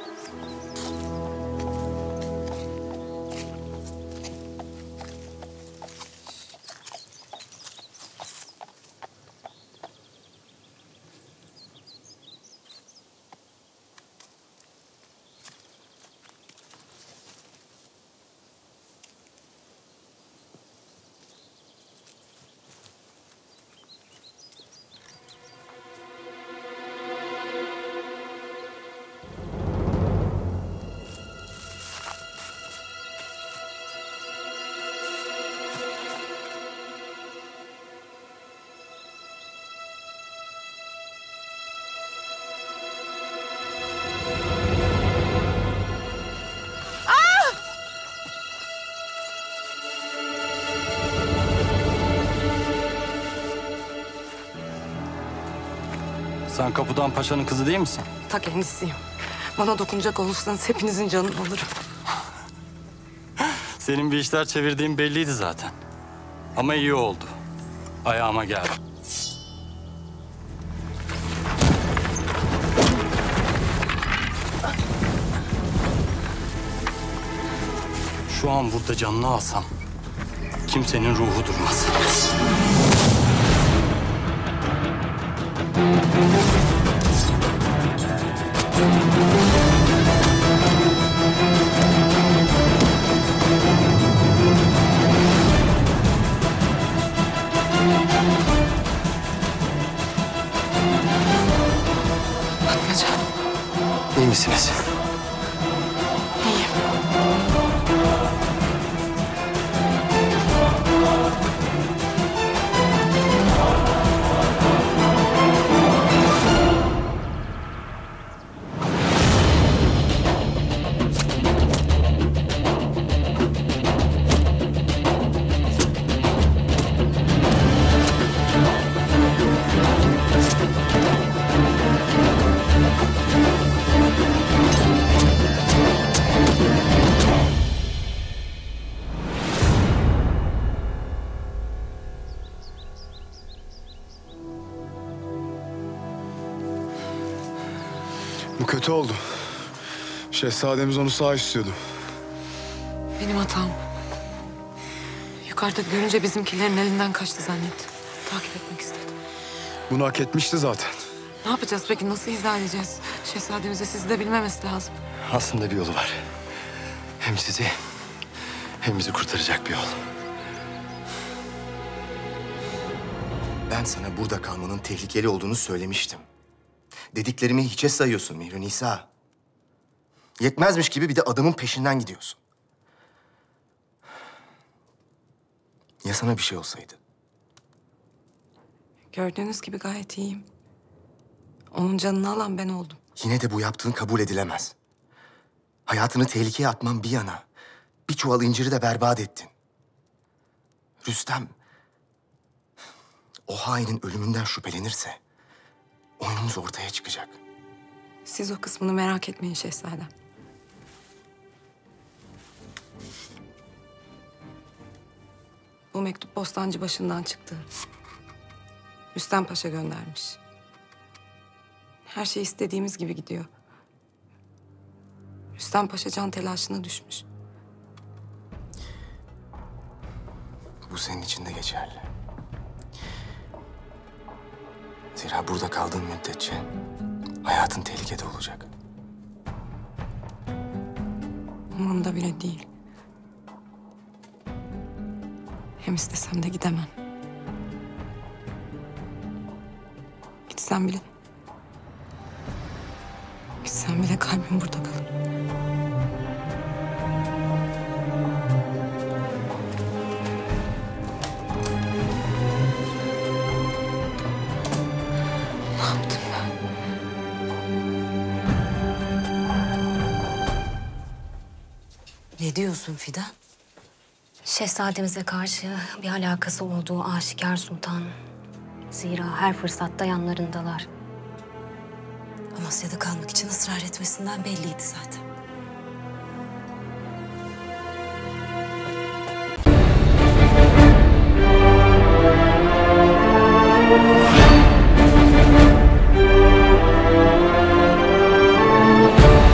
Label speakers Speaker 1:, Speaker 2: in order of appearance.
Speaker 1: Sen Kapudan Paşa'nın kızı değil misin?
Speaker 2: Ta kendisiyim. Bana dokunacak olursanız hepinizin canını alırım.
Speaker 1: Senin bir işler çevirdiğin belliydi zaten. Ama iyi oldu. Ayağıma geldi. Şu an burada canını alsam kimsenin ruhu durmaz.
Speaker 2: Fatmaca.
Speaker 1: İyi misiniz?
Speaker 2: İyiyim.
Speaker 3: Bu kötü oldu. Şehzademiz onu sağ istiyordu.
Speaker 2: Benim hatam. Yukarıda görünce bizimkilerin elinden kaçtı zannettim. Takip etmek istedim.
Speaker 3: Bunu hak etmişti zaten.
Speaker 2: Ne yapacağız peki? Nasıl izah edeceğiz? Şehzademize sizi de bilmemesi lazım.
Speaker 4: Aslında bir yolu var. Hem sizi hem bizi kurtaracak bir yol. Ben sana burada kalmanın tehlikeli olduğunu söylemiştim. Dediklerimi hiçe sayıyorsun Mihri Nisa. Yetmezmiş gibi bir de adamın peşinden gidiyorsun. Ya sana bir şey olsaydı?
Speaker 2: Gördüğünüz gibi gayet iyiyim. Onun canını alan ben oldum.
Speaker 4: Yine de bu yaptığın kabul edilemez. Hayatını tehlikeye atman bir yana, bir çuval inciri de berbat ettin. Rüstem, o hainin ölümünden şüphelenirse oyunumuz ortaya çıkacak.
Speaker 2: Siz o kısmını merak etmeyin şehzadem. Bu mektup Bostancı başından çıktı. Rüstem Paşa göndermiş. Her şey istediğimiz gibi gidiyor. Rüstem Paşa can telaşına düşmüş.
Speaker 4: Bu senin için de geçerli. Zira burada kaldığın müddetçe hayatın tehlikede olacak.
Speaker 2: Umurumda bile değil. Hem istesem de gidemem. Gitsem bile... Gitsem bile kalbim burada kalır. Ne yaptım ben?
Speaker 5: Ne diyorsun Fidan? Şehzademize karşı bir alakası olduğu aşikar sultan. Zira her fırsatta yanlarındalar.
Speaker 6: Amasya'da kalmak için ısrar etmesinden belliydi zaten.